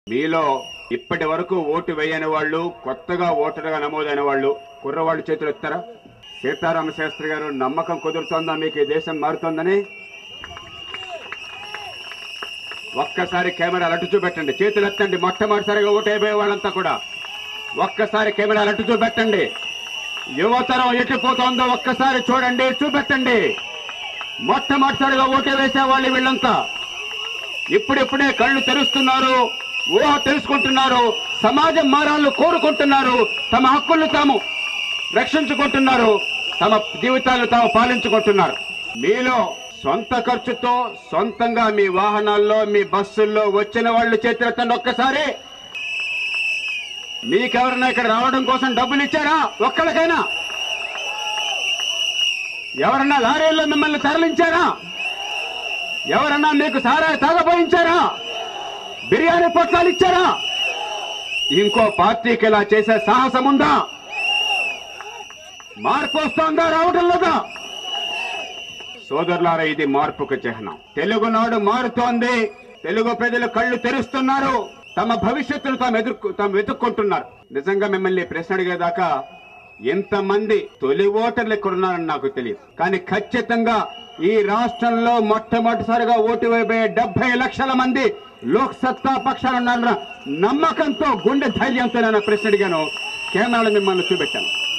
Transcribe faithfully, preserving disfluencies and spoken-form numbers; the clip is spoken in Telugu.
మీలో ఇప్పటి వరకు ఓటు వేయని వాళ్ళు, కొత్తగా ఓటరుగా నమోదైన వాళ్ళు, కుర్రవాళ్ళు చేతులు ఎత్తారా? సీతారామ శాస్త్రి గారు, నమ్మకం కుదురుతోందా మీకు ఈ దేశం మారుతోందని? ఒక్కసారి కెమెరాలు అటు చూపెట్టండి, చేతులు ఎత్తండి. మొట్టమొదటిసారిగా ఓటు అయిపోయే వాళ్ళంతా కూడా ఒక్కసారి కెమెరాలు అటు చూపెట్టండి. యువతరం ఎటుపోతోందో ఒక్కసారి చూడండి, చూపెట్టండి. మొట్టమొదటిసారిగా ఓటు వేసే వాళ్ళు వీళ్ళంతా ఇప్పుడిప్పుడే కళ్ళు తెరుస్తున్నారు, ఊహ తెలుసుకుంటున్నారు, సమాజం మారాలను కోరుకుంటున్నారు, తమ హక్కులు తాము రక్షించుకుంటున్నారు, తమ జీవితాలను తాము పాలించుకుంటున్నారు. మీలో సొంత ఖర్చుతో సొంతంగా మీ వాహనాల్లో, మీ బస్సుల్లో వచ్చిన వాళ్ళు చేతులెత్తండి ఒక్కసారి. మీకెవరన్నా ఇక్కడ రావడం కోసం డబ్బులు ఇచ్చారా? ఒక్కళ్ళకైనా ఎవరన్నా లారీల్లో మిమ్మల్ని తరలించారా? ఎవరన్నా మీకు సారా తాగబోయించారా? బిర్యానీ పొట్లాలు ఇచ్చారా? ఇంకో పార్టీకి ఇలా చేసే సాహసం ఉందా? మార్పు వస్తోందా? రావడం లేదా? సోదరులారా, ఇది మార్పుకు చిహ్నం. తెలుగునాడు మారుతోంది. తెలుగు ప్రజలు కళ్ళు తెరుస్తున్నారు, తమ భవిష్యత్తును తాము ఎదుర్కొ తాము వెతుక్కుంటున్నారు. నిజంగా మిమ్మల్ని ప్రశ్న అడిగేదాకా ఎంతమంది తొలి ఓటర్లు ఎక్కడున్నారని నాకు తెలియదు. కానీ ఖచ్చితంగా ఈ రాష్ట్రంలో మొట్టమొదటిసారిగా ఓటు వేయబోయే డెబ్బై లక్షల మంది లోక్ సత్తా పక్షాలున్నారన్న నమ్మకంతో, గుండె ధైర్యంతో నేను ప్రశ్న అడిగాను. కెమెరాలు మిమ్మల్ని చూపెట్టాను.